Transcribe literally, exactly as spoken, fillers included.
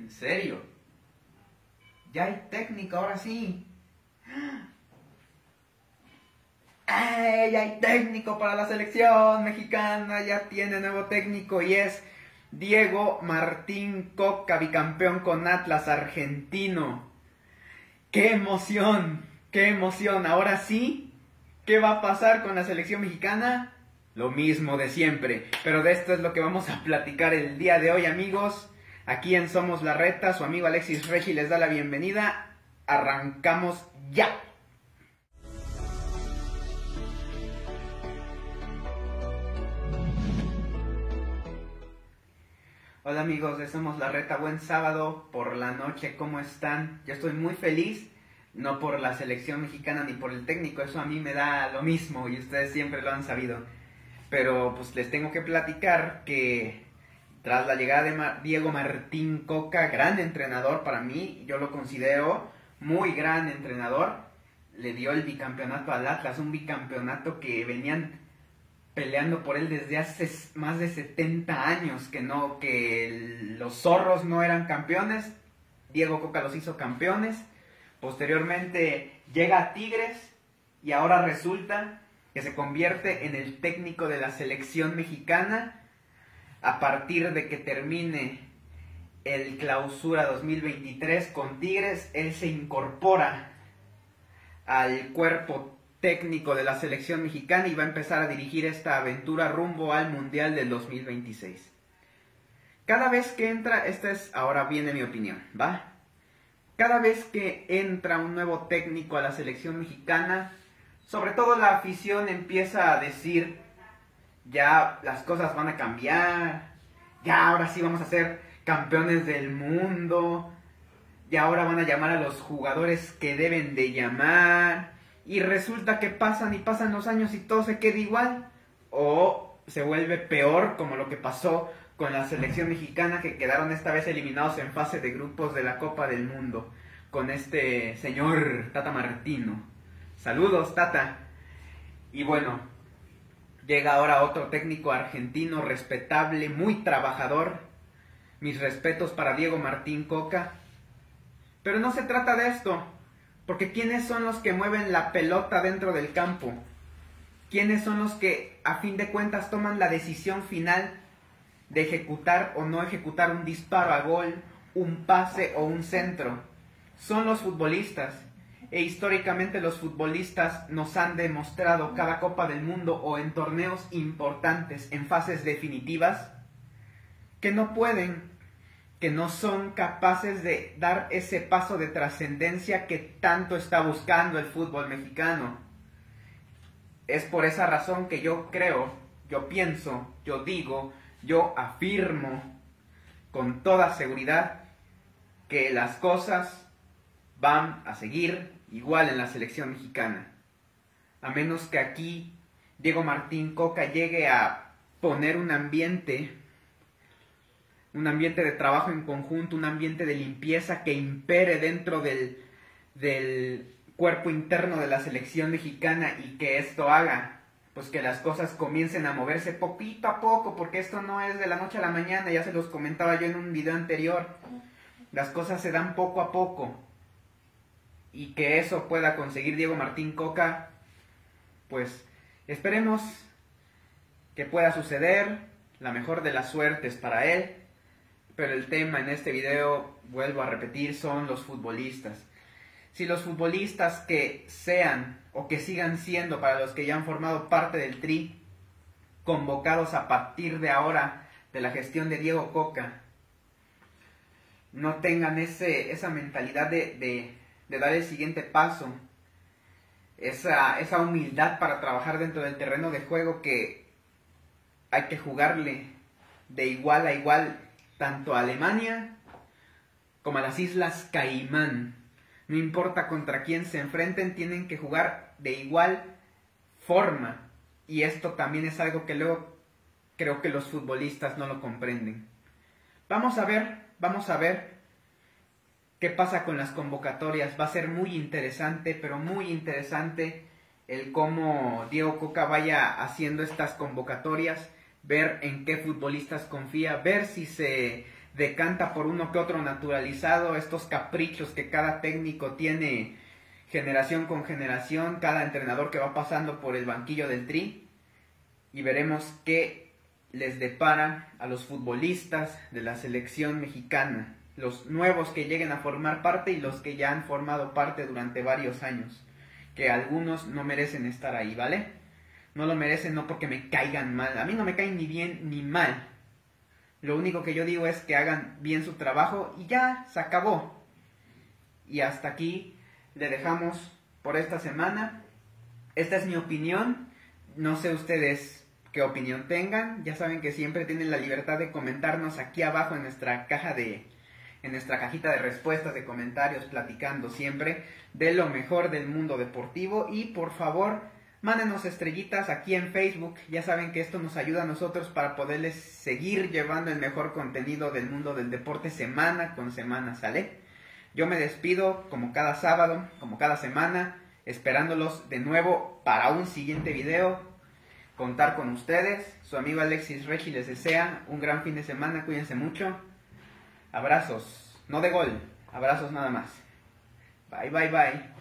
¿En serio? Ya hay técnico, ahora sí. ¡Ay! Ya hay técnico para la selección mexicana. Ya tiene nuevo técnico y es Diego Martín Coca, bicampeón con Atlas argentino. ¡Qué emoción! ¡Qué emoción! Ahora sí, ¿qué va a pasar con la selección mexicana? Lo mismo de siempre. Pero de esto es lo que vamos a platicar el día de hoy, amigos. Aquí en Somos la Reta, su amigo Alexis Reggi les da la bienvenida. Arrancamos ya. Hola amigos de Somos la Reta, buen sábado por la noche, ¿cómo están? Yo estoy muy feliz, no por la selección mexicana ni por el técnico, eso a mí me da lo mismo y ustedes siempre lo han sabido. Pero pues les tengo que platicar que tras la llegada de Mar- Diego Martín Coca, gran entrenador para mí, yo lo considero muy gran entrenador, le dio el bicampeonato al Atlas, un bicampeonato que venían peleando por él desde hace más de setenta años, que no, que el, los zorros no eran campeones, Diego Coca los hizo campeones, posteriormente llega a Tigres y ahora resulta que se convierte en el técnico de la selección mexicana a partir de que termine el Clausura dos mil veintitrés con Tigres. Él se incorpora al cuerpo técnico de la selección mexicana y va a empezar a dirigir esta aventura rumbo al Mundial del dos mil veintiséis. Cada vez que entra, esta es, ahora viene mi opinión, ¿va? Cada vez que entra un nuevo técnico a la selección mexicana, sobre todo la afición empieza a decir, ya las cosas van a cambiar, ya ahora sí vamos a ser campeones del mundo, y ahora van a llamar a los jugadores que deben de llamar, y resulta que pasan y pasan los años y todo se queda igual, o se vuelve peor como lo que pasó con la selección mexicana, que quedaron esta vez eliminados en fase de grupos de la Copa del Mundo, con este señor Tata Martino. Saludos, Tata. Y bueno, llega ahora otro técnico argentino respetable, muy trabajador. Mis respetos para Diego Martín Coca. Pero no se trata de esto, porque ¿quiénes son los que mueven la pelota dentro del campo? ¿Quiénes son los que a fin de cuentas toman la decisión final de ejecutar o no ejecutar un disparo a gol, un pase o un centro? Son los futbolistas. E históricamente los futbolistas nos han demostrado cada Copa del Mundo o en torneos importantes, en fases definitivas, que no pueden, que no son capaces de dar ese paso de trascendencia que tanto está buscando el fútbol mexicano. Es por esa razón que yo creo, yo pienso, yo digo, yo afirmo con toda seguridad que las cosas van a seguir igual en la selección mexicana, a menos que aquí Diego Martín Coca llegue a poner un ambiente, un ambiente de trabajo en conjunto, un ambiente de limpieza que impere dentro del, del cuerpo interno de la selección mexicana, y que esto haga pues que las cosas comiencen a moverse poquito a poco, porque esto no es de la noche a la mañana, ya se los comentaba yo en un video anterior, las cosas se dan poco a poco. Y que eso pueda conseguir Diego Martín Coca, pues esperemos que pueda suceder, la mejor de las suertes para él. Pero el tema en este video, vuelvo a repetir, son los futbolistas. Si los futbolistas que sean o que sigan siendo, para los que ya han formado parte del Tri, convocados a partir de ahora de la gestión de Diego Coca, no tengan ese, esa mentalidad de... de de dar el siguiente paso, esa, esa humildad para trabajar dentro del terreno de juego, que hay que jugarle de igual a igual tanto a Alemania como a las Islas Caimán. No importa contra quién se enfrenten, tienen que jugar de igual forma, y esto también es algo que luego creo que los futbolistas no lo comprenden. Vamos a ver, vamos a ver ¿qué pasa con las convocatorias? Va a ser muy interesante, pero muy interesante el cómo Diego Coca vaya haciendo estas convocatorias, ver en qué futbolistas confía, ver si se decanta por uno que otro naturalizado, estos caprichos que cada técnico tiene generación con generación, cada entrenador que va pasando por el banquillo del Tri, y veremos qué les depara a los futbolistas de la selección mexicana, los nuevos que lleguen a formar parte y los que ya han formado parte durante varios años, que algunos no merecen estar ahí, ¿vale? No lo merecen no porque me caigan mal, a mí no me caen ni bien ni mal, lo único que yo digo es que hagan bien su trabajo y ya, se acabó. Y hasta aquí le dejamos por esta semana. Esta es mi opinión, no sé ustedes qué opinión tengan, ya saben que siempre tienen la libertad de comentarnos aquí abajo en nuestra caja de, en nuestra cajita de respuestas, de comentarios, platicando siempre de lo mejor del mundo deportivo, y por favor, mándenos estrellitas aquí en Facebook, ya saben que esto nos ayuda a nosotros para poderles seguir llevando el mejor contenido del mundo del deporte semana con semana, ¿sale? Yo me despido como cada sábado, como cada semana, esperándolos de nuevo para un siguiente video, contar con ustedes. Su amigo Alexis Reggi les desea un gran fin de semana, cuídense mucho, abrazos, no de gol, abrazos nada más. Bye, bye, bye.